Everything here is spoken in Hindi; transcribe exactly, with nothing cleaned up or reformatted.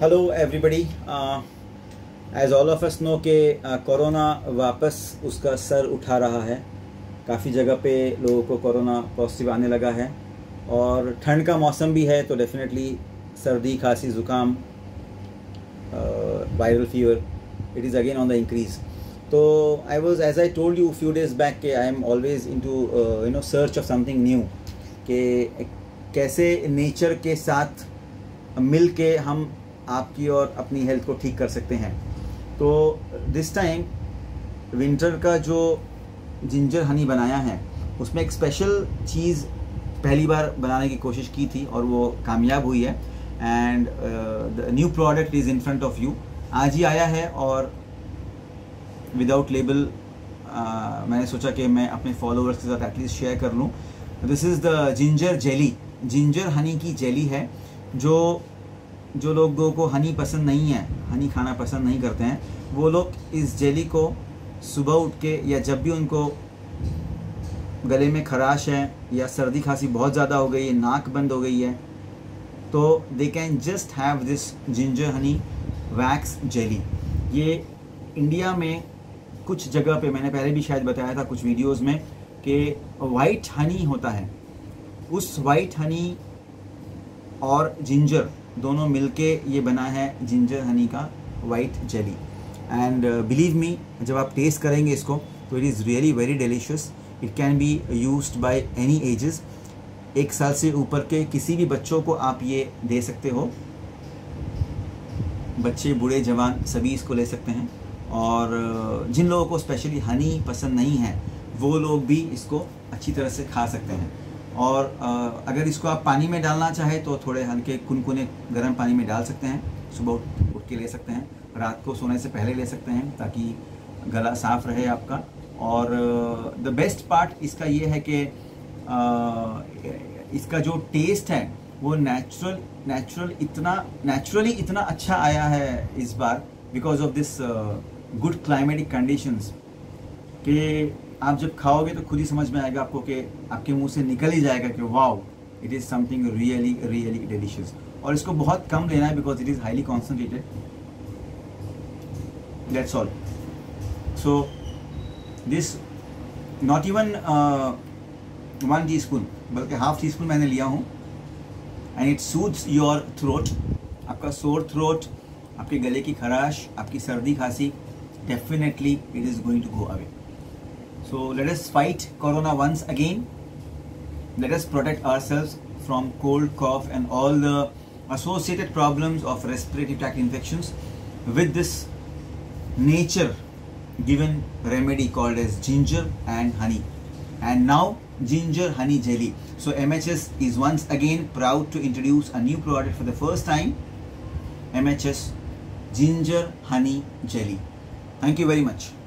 Hello everybody, as all of us know के कोरोना वापस उसका सर उठा रहा है। काफ़ी जगह पे लोगों को कोरोना पॉजिटिव आने लगा है और ठंड का मौसम भी है, तो डेफिनेटली सर्दी, खांसी, ज़ुकाम, viral fever, it is again on the increase. तो I was as I told you few days back के I am always into you know search of something new, कि कैसे नेचर के साथ मिल के हम आपकी और अपनी हेल्थ को ठीक कर सकते हैं। तो दिस टाइम विंटर का जो जिंजर हनी बनाया है, उसमें एक स्पेशल चीज़ पहली बार बनाने की कोशिश की थी और वो कामयाब हुई है। And the new product is in front of you. आज ही आया है और विदाउट लेबल मैंने सोचा कि मैं अपने फॉलोअर्स के साथ एटलीस्ट शेयर कर लूँ। This is the ginger jelly. Ginger honey की जेली है। जो जो लोगों को हनी पसंद नहीं है, हनी खाना पसंद नहीं करते हैं, वो लोग इस जेली को सुबह उठ के या जब भी उनको गले में खराश है या सर्दी खांसी बहुत ज़्यादा हो गई है, नाक बंद हो गई है, तो they can just have this ginger honey wax jelly. ये इंडिया में कुछ जगह पे, मैंने पहले भी शायद बताया था कुछ वीडियोस में, कि वाइट हनी होता है। उस वाइट हनी और जिंजर दोनों मिलके ये बना है जिंजर हनी का white jelly. And believe me, जब आप टेस्ट करेंगे इसको तो it is really very delicious. It can be used by any ages. एक साल से ऊपर के किसी भी बच्चों को आप ये दे सकते हो। बच्चे, बूढ़े, जवान सभी इसको ले सकते हैं। और जिन लोगों को स्पेशली हनी पसंद नहीं है, वो लोग भी इसको अच्छी तरह से खा सकते हैं। और अगर इसको आप पानी में डालना चाहें तो थोड़े हल्के कुनकुने गर्म पानी में डाल सकते हैं। सुबह उठ के ले सकते हैं, रात को सोने से पहले ले सकते हैं, ताकि गला साफ़ रहे आपका। और द बेस्ट पार्ट इसका ये है कि इसका जो टेस्ट है वो नेचुरल नेचुरल इतना नेचुरली इतना अच्छा आया है इस बार, because of this good climatic conditions, कि आप जब खाओगे तो खुद ही समझ में आएगा आपको, कि आपके मुंह से निकल ही जाएगा कि wow, it is something really really delicious. और इसको बहुत कम लेना है because it is highly concentrated. That's all. So this not even one teaspoon, बल्कि हाफ टी स्पून मैंने लिया हूँ। And it suits your throat. आपका सोर थ्रोट, आपके गले की खराश, आपकी सर्दी खांसी, definitely it is going to go away. So let us fight Corona once again. Let us protect ourselves from cold, cough and all the associated problems of respiratory tract infections with this nature given remedy called as ginger and honey. And now ginger honey jelly. So M H S is once again proud to introduce a new product for the first time. M H S ginger honey jelly. Thank you very much.